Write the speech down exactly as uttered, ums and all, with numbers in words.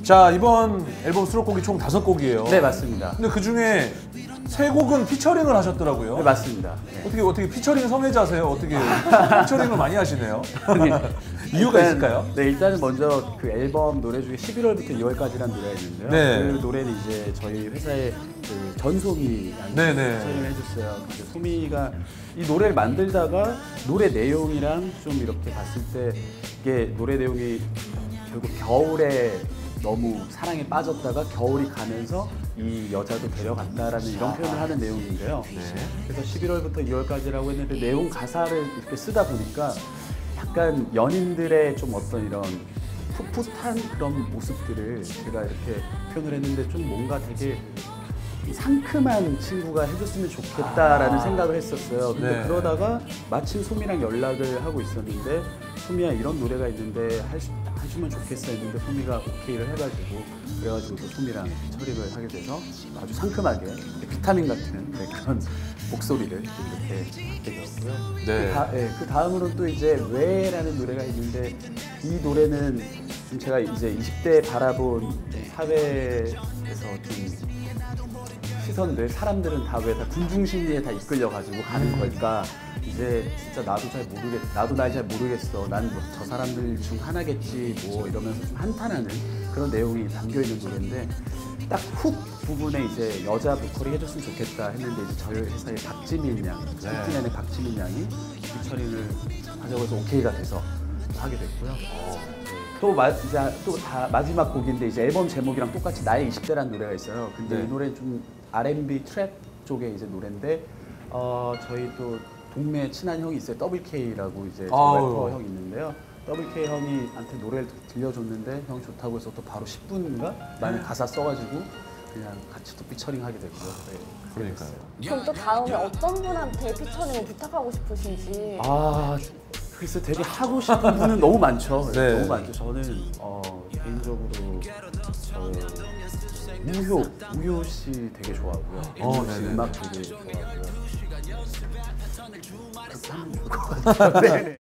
자, 이번 앨범 수록곡이 총 다섯 곡이에요. 네, 맞습니다. 근데 그 중에 세 곡은 피처링을 하셨더라고요. 네, 맞습니다. 네. 어떻게 어떻게 피처링 성애자세요? 어떻게 피처링을 많이 하시네요? 이유가 일단, 있을까요? 네, 일단은 먼저 그 앨범 노래 중에 십일월부터 이월까지라는 노래가 있는데요. 네. 그 노래는 이제 저희 회사의 그 전소미라는 네, 네. 피처링을 해줬어요. 근데 소미가 이 노래를 만들다가 노래 내용이랑 좀 이렇게 봤을 때 이게 노래 내용이 결국 겨울에 너무 사랑에 빠졌다가 겨울이 가면서 이 여자도 데려간다라는 이런 표현을 하는 내용인데요. 네. 그래서 십일월부터 이월까지라고 했는데 내용 가사를 이렇게 쓰다 보니까 약간 연인들의 좀 어떤 이런 풋풋한 그런 모습들을 제가 이렇게 표현을 했는데 좀 뭔가 되게 상큼한 친구가 해줬으면 좋겠다라는 아. 생각을 했었어요. 근데 네. 그러다가 마침 소미랑 연락을 하고 있었는데 소미야 이런 노래가 있는데 할- 해주면 좋겠어 했는데 소미가 오케이를 해가지고 그래가지고 또 소미랑 처리를 하게 돼서 아주 상큼하게 비타민 같은 네, 그런 목소리를 이렇게 갖게 되었고요. 네. 그, 다, 예, 그 다음으로는 또 이제 왜라는 노래가 있는데 이 노래는 좀 제가 이제 이십 대 바라본 사회에서 좀 시선들, 사람들은 다 왜 다 군중 심리에 다 이끌려가지고 가는 걸까? 이제 진짜 나도 잘 모르겠, 나도 날 잘 모르겠어. 난 저 사람들 중 하나겠지. 뭐 이러면서 좀 한탄하는 그런 내용이 담겨 있는 노래인데 딱 훅 부분에 이제 여자 보컬이 해줬으면 좋겠다 했는데 이제 저희 회사의 박지민 양, 스피티맨의 박지민 양이 피처링을 하자고 해서 오케이가 돼서 하게 됐고요. 또 마, 이제 또 다 마지막 곡인데 이제 앨범 제목이랑 똑같이 나의 이십 대라는 노래가 있어요. 근데 네. 이 노래는 좀 알앤비 트랩 쪽의 이제 노래인데 어, 저희 또 동네 친한 형이 있어요. 더블 K라고 이제 저 아유. 래퍼 형이 있는데요. 더블 K 형이한테 노래를 들려줬는데 형 좋다고 해서 또 바로 십 분인가 만에 가사 써가지고 그냥 같이 또 피처링 하게 됐고요. 네, 그렇게 그러니까요. 됐어요. 그럼 또 다음에 어떤 분한테 피처링을 부탁하고 싶으신지. 아, 글쎄 되게 하고 싶은 분은 너무 많죠. 네. 너무 많죠. 저는 어, 개인적으로 저 우효, 우효 씨 되게 좋아하고요. 어, 우효 씨 네네. 음악 되게 좋아하고요. 그렇게 하면 좋을 것 같아요. 네.